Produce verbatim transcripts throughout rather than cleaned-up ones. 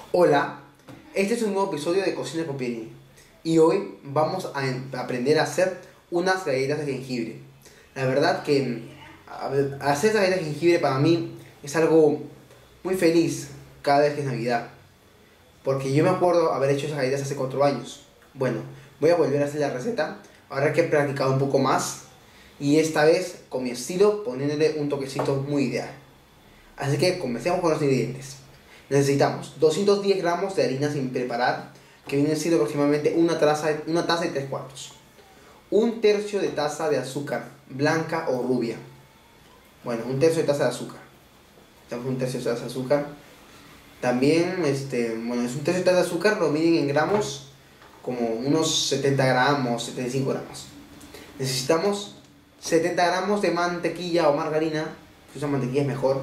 Hola, este es un nuevo episodio de Cocina con Pirini y hoy vamos a aprender a hacer unas galletas de jengibre. La verdad que hacer esas galletas de jengibre para mí es algo muy feliz cada vez que es Navidad, porque yo me acuerdo haber hecho esas galletas hace cuatro años. Bueno, voy a volver a hacer la receta, ahora que he practicado un poco más y esta vez con mi estilo poniéndole un toquecito muy ideal. Así que comencemos con los ingredientes. Necesitamos doscientos diez gramos de harina sin preparar, que viene siendo aproximadamente una taza, una taza y tres cuartos. Un tercio de taza de azúcar, blanca o rubia. Bueno, un tercio de taza de azúcar. Necesitamos un tercio de taza de azúcar. También, este, bueno, es un tercio de taza de azúcar, lo miden en gramos, como unos setenta gramos, setenta y cinco gramos. Necesitamos setenta gramos de mantequilla o margarina, si usan mantequilla es mejor.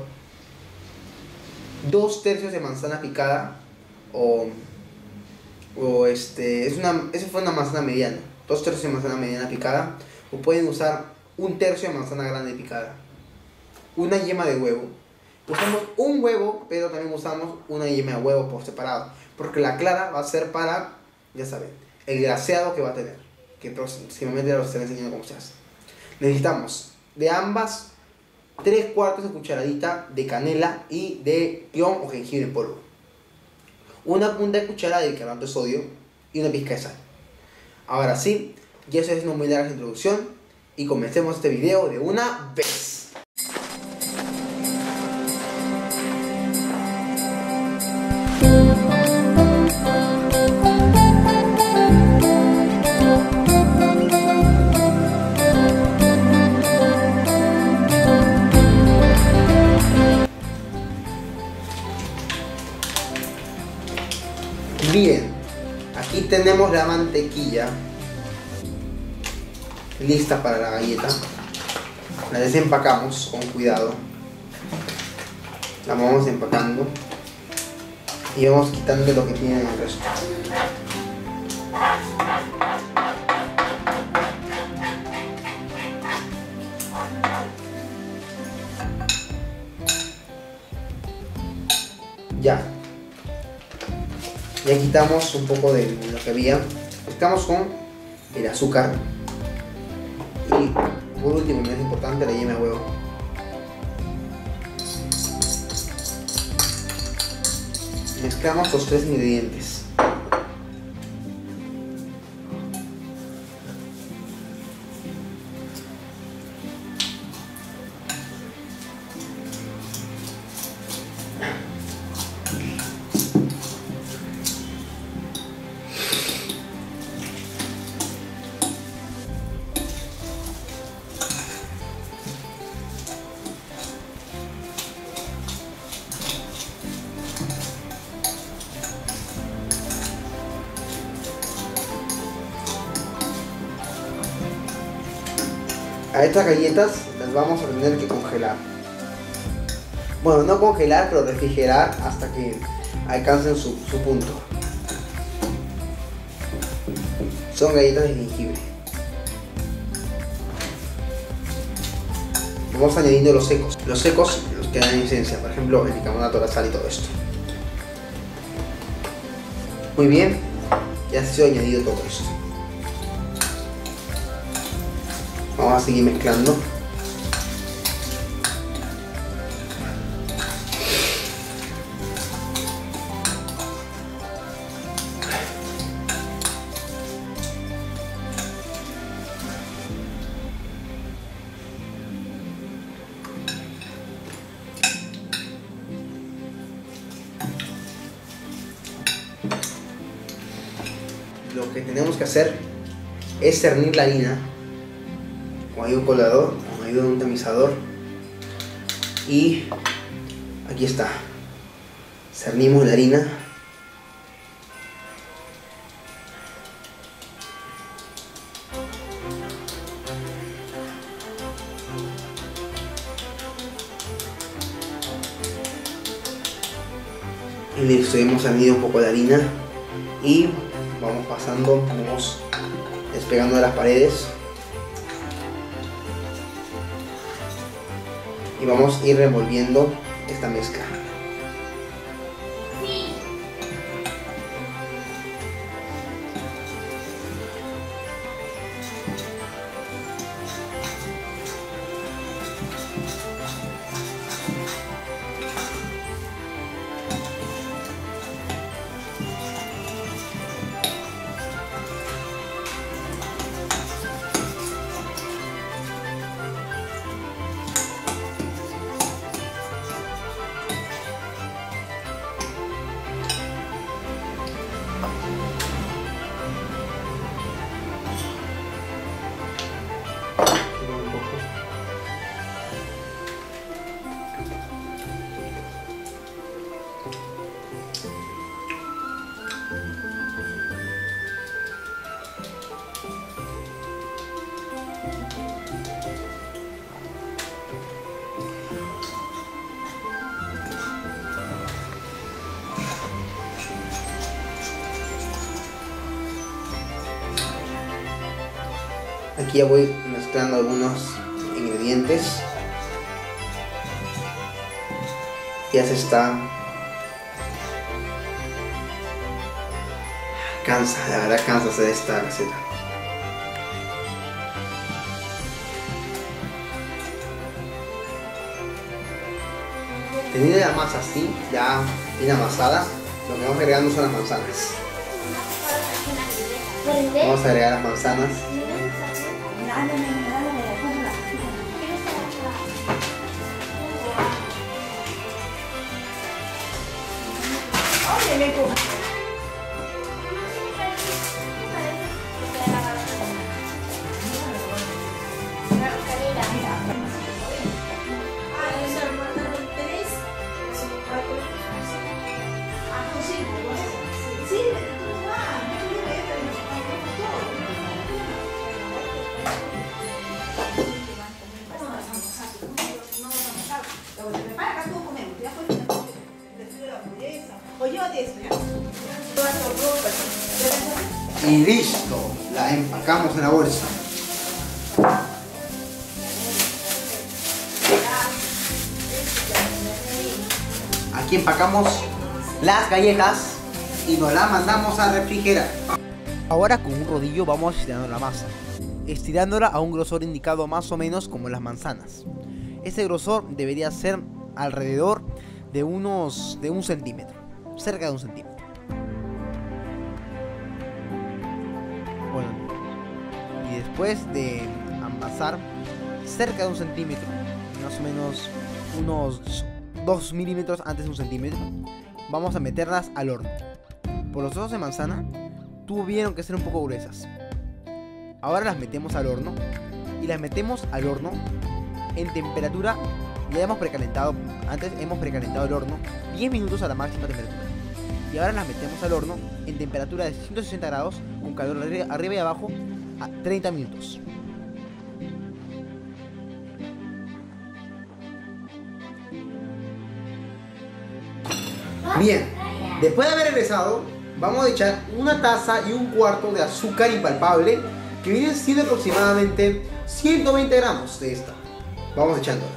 Dos tercios de manzana picada o, o este, es una, esa fue una manzana mediana, dos tercios de manzana mediana picada, o pueden usar un tercio de manzana grande picada. Una yema de huevo, usamos un huevo, pero también usamos una yema de huevo por separado, porque la clara va a ser para, ya saben, el glaseado que va a tener, que próximamente os estaré enseñando cómo se hace. Necesitamos de ambas tres cuartos de cucharadita de canela y de pión o jengibre en polvo, una punta de cuchara de bicarbonato de sodio y una pizca de sal. Ahora sí, ya se es una muy larga introducción y comencemos este video de una vez. Bien, aquí tenemos la mantequilla lista para la galleta. La desempacamos con cuidado. La vamos empacando y vamos quitando lo que tiene en el resto. Ya. Ya quitamos un poco de lo que había. Mezclamos con el azúcar. Y por último, no es importante, la yema de huevo. Mezclamos los tres ingredientes. A estas galletas las vamos a tener que congelar. Bueno, no congelar, pero refrigerar hasta que alcancen su, su punto. Son galletas de jengibre. Vamos añadiendo los secos. Los secos los que dan esencia, por ejemplo, el bicarbonato, la sal y todo esto. Muy bien, ya se ha añadido todo esto. Vamos a seguir mezclando. Lo que tenemos que hacer es cernir la harina con ayuda de un colador, con ayuda de un tamizador, y aquí está, cernimos la harina. Y listo, hemos cernido un poco de harina y vamos pasando, vamos despegando de las paredes. Y vamos a ir revolviendo esta mezcla. Aquí ya voy mezclando algunos ingredientes. Ya se está. Cansa, la verdad cansa hacer esta receta. Teniendo la masa así, ya bien amasada, lo que vamos agregando son las manzanas. Vamos a agregar las manzanas. Y listo, la empacamos en la bolsa. Aquí empacamos las galletas y nos las mandamos a refrigerar. Ahora con un rodillo vamos estirando la masa, estirándola a un grosor indicado más o menos como las manzanas. Este grosor debería ser alrededor de unos de un centímetro, cerca de un centímetro. Bueno, y después de amasar cerca de un centímetro, más o menos unos dos milímetros antes de un centímetro, vamos a meterlas al horno. Por los trozos de manzana tuvieron que ser un poco gruesas. Ahora las metemos al horno y las metemos al horno en temperatura. Ya hemos precalentado, antes hemos precalentado el horno diez minutos a la máxima temperatura. Y ahora las metemos al horno en temperatura de ciento sesenta grados con calor arriba y abajo a treinta minutos. Bien, después de haber regresado, vamos a echar una taza y un cuarto de azúcar impalpable, que viene siendo aproximadamente ciento veinte gramos de esta. Vamos echándola.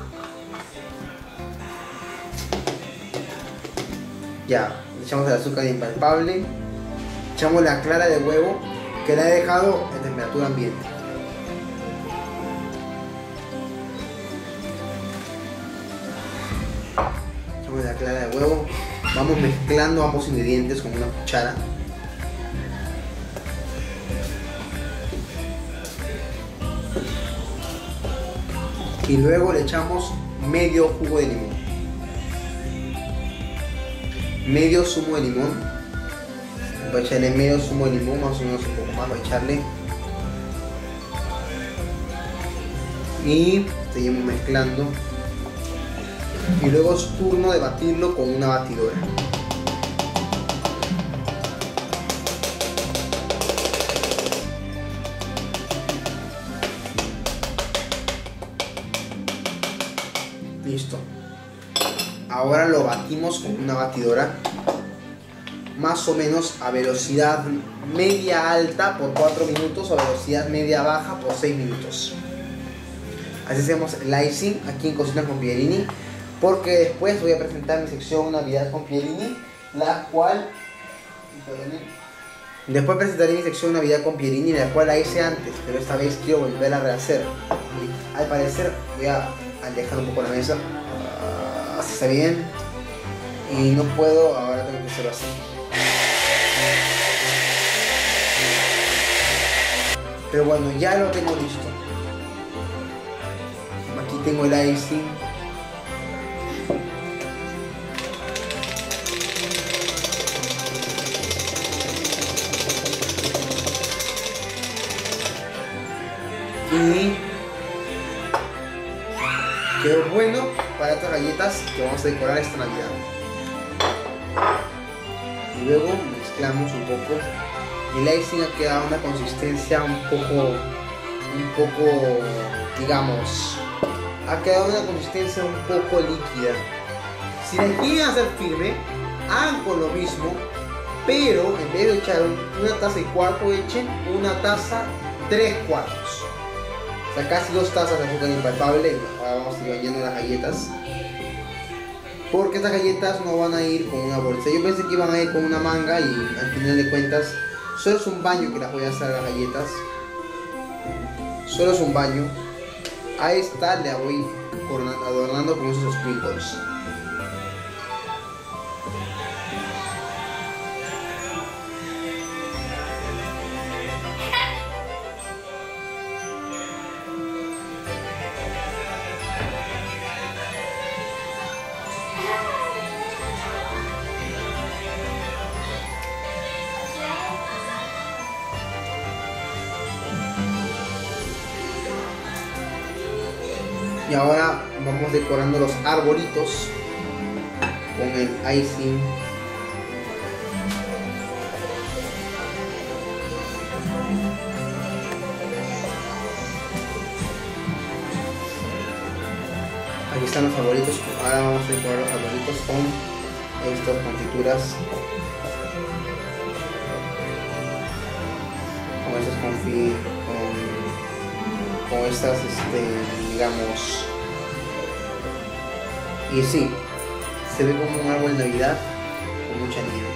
Ya, echamos el azúcar impalpable, echamos la clara de huevo que la he dejado en temperatura ambiente. Echamos la clara de huevo, vamos mezclando ambos ingredientes con una cuchara. Y luego le echamos medio jugo de limón. Medio zumo de limón. Voy a echarle medio zumo de limón, más o menos un poco más voy a echarle. Y seguimos mezclando. Y luego es turno de batirlo con una batidora. Listo. Ahora lo batimos con una batidora, más o menos a velocidad media alta por cuatro minutos o a velocidad media baja por seis minutos. Así hacemos el icing aquí en Cocina con Pierini, porque después voy a presentar mi sección Navidad con Pierini, la cual después presentaré mi sección Navidad con Pierini, la cual la hice antes, pero esta vez quiero volver a rehacer. Y al parecer voy a alejar un poco la mesa. Así está bien. Y no puedo, ahora tengo que hacerlo así. Pero bueno, ya lo tengo listo. Aquí tengo el icing. quedó bueno para estas galletas que vamos a decorar esta Navidad. Y luego mezclamos un poco. El icing ha quedado una consistencia un poco, un poco, digamos, ha quedado una consistencia un poco líquida. Si la quieren hacer firme, hagan con lo mismo, pero en vez de echar una taza y cuarto, echen una taza tres cuartos. O sea, casi dos tazas de azúcar impalpable. Ahora vamos a ir bañando las galletas, porque estas galletas no van a ir con una bolsa. Yo pensé que iban a ir con una manga y al final de cuentas solo es un baño que las voy a hacer a las galletas. Solo es un baño. A esta le voy adornando con esos sprinkles. Y ahora vamos decorando los arbolitos con el icing. Aquí están los arbolitos. Ahora vamos a decorar los arbolitos con estas confituras. Con estas confi... con, con estas, este, digamos... Y sí, se ve como un árbol de Navidad con mucha nieve.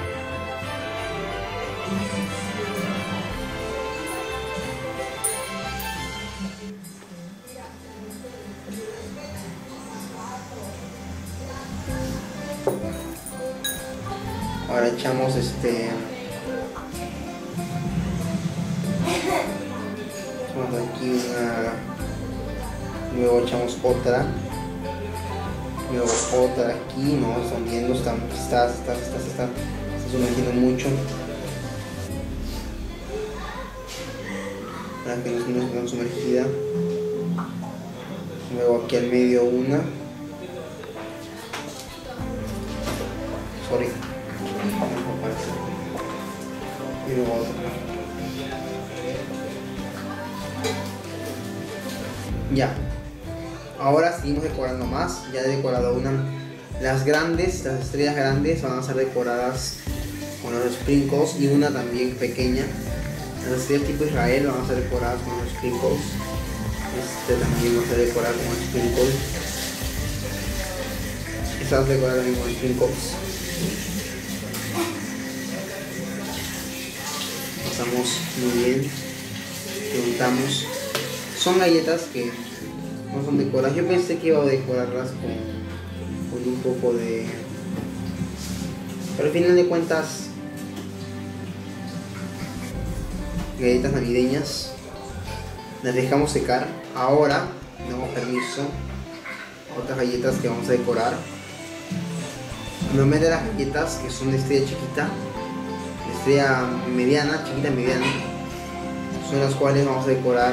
Ahora echamos este... echamos aquí una... Luego echamos otra. Luego otra aquí, no, están viendo, están, está, está, está, está, está, está sumergiendo mucho. Para que no se quede sumergida. Luego aquí al medio una. Sorry. Y luego otra. Ya. Ahora seguimos decorando más. Ya he decorado una. Las grandes, las estrellas grandes van a ser decoradas con los sprinkles, y una también pequeña. Las estrellas tipo Israel van a ser decoradas con los sprinkles. Este también va a ser decorado con los sprinkles. Esta va a ser decorada también con los sprinkles. Pasamos muy bien. Preguntamos. Son galletas que no son decoradas. Yo pensé que iba a decorarlas con, con un poco de... Pero al final de cuentas, galletas navideñas. Las dejamos secar. Ahora damos permiso a otras galletas que vamos a decorar. Normalmente las galletas que son de estrella chiquita, de estrella mediana, chiquita mediana, son las cuales vamos a decorar.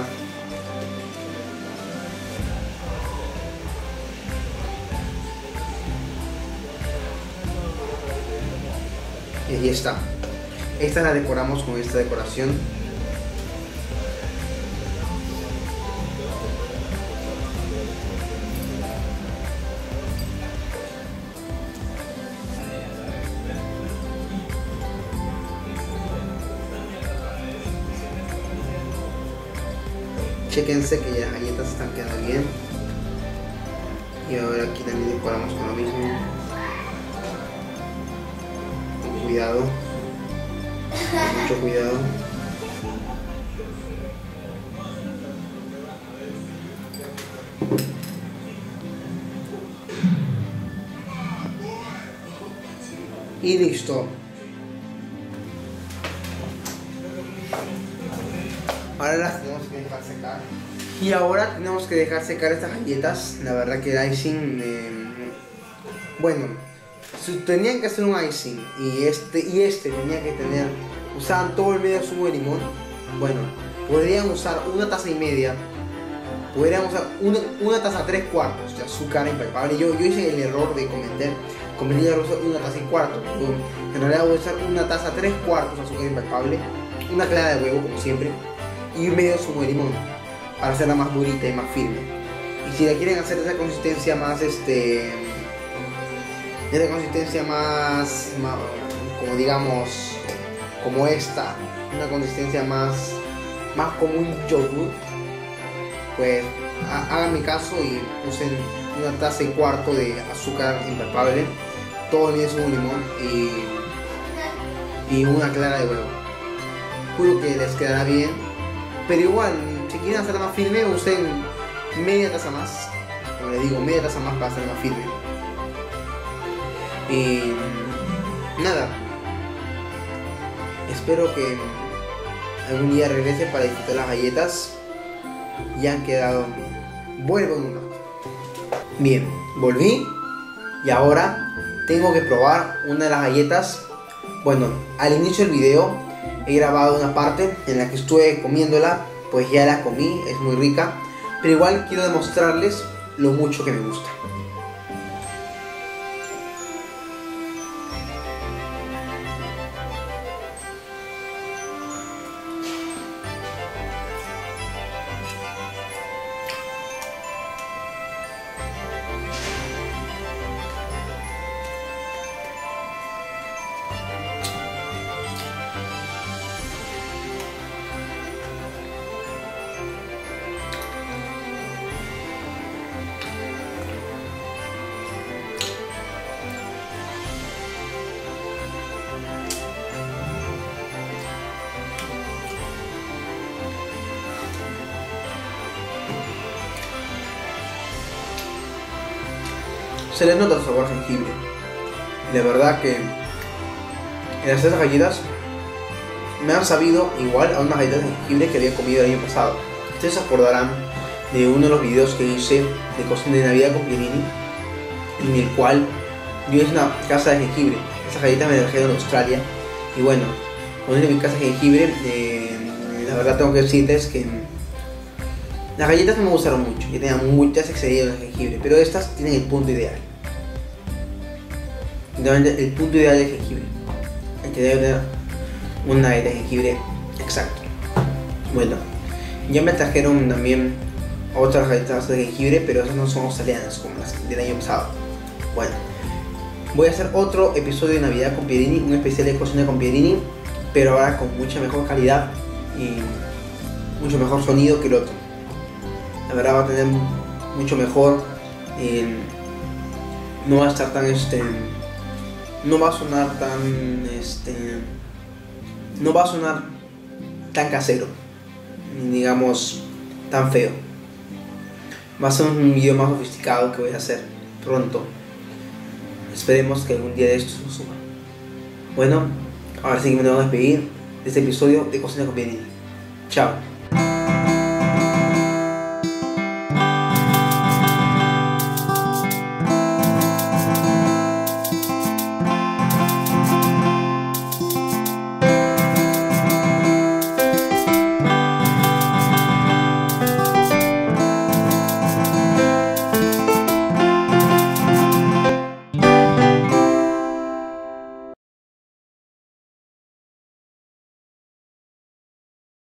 Y ahí está. Esta la decoramos con esta decoración. Chequense que ya las galletas están quedando bien. Y ahora aquí también decoramos con lo mismo. Con cuidado. Con mucho cuidado. Y listo. Ahora las tenemos que dejar secar. Y ahora tenemos que dejar secar estas galletas. La verdad que el icing... Eh, bueno, si tenían que hacer un icing y este y este tenía que tener... Usaban todo el medio zumo de limón. Bueno, podrían usar una taza y media podríamos usar una, una taza tres cuartos de azúcar impalpable. Yo, yo hice el error de comentar, convenir una taza y cuarto. En realidad voy a usar una taza tres cuartos de azúcar impalpable, una clara de huevo como siempre, y medio zumo de limón para hacerla más durita y más firme. Y si la quieren hacer de esa consistencia más, este, de esa consistencia más, más, como digamos, como esta, una consistencia más, más como un yogur, pues háganme caso y usen una taza y cuarto de azúcar impalpable, todo el zumo de limón y, y una clara de huevo. Juro que les quedará bien, pero igual, si quieren hacerla más firme, usen media taza más, como les digo, media taza más para hacerla más firme. Y nada, espero que algún día regrese para disfrutar las galletas. Ya han quedado. Vuelvo en un rato. Bien, volví y ahora tengo que probar una de las galletas. Bueno, al inicio del video he grabado una parte en la que estuve comiéndola, pues ya la comí, es muy rica, pero igual quiero demostrarles lo mucho que me gusta. Se les nota el sabor a jengibre. De verdad que en estas galletas me han sabido igual a unas galletas de jengibre que había comido el año pasado. Ustedes se acordarán de uno de los videos que hice de cocina de Navidad con Pierini, en el cual yo hice una casa de jengibre. Esas galletas me las trajeron de Australia. Y bueno, con mi casa de jengibre, eh, la verdad tengo que decirles que las galletas no me gustaron mucho, que tenían muchas excedidas de jengibre, pero estas tienen el punto ideal. El punto ideal de jengibre. El que debe tener una galleta de jengibre exacto. Bueno, ya me trajeron también otras galletas de jengibre, pero esas no son australianas como las del año pasado. Bueno, voy a hacer otro episodio de Navidad con Pierini, un especial de cocina con Pierini, pero ahora con mucha mejor calidad y mucho mejor sonido que el otro. La verdad va a tener mucho mejor, eh, no va a estar tan este, no va a sonar tan este, no va a sonar tan casero, digamos tan feo. Va a ser un video más sofisticado que voy a hacer pronto. Esperemos que algún día de estos nos suba. Bueno, ahora sí que me tengo que despedir de este episodio de Cocina con Pierini. Chao.